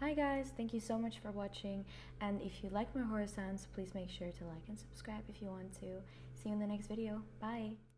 Hi guys, thank you so much for watching, and if you like my horror sounds, please make sure to like and subscribe if you want to. See you in the next video. Bye!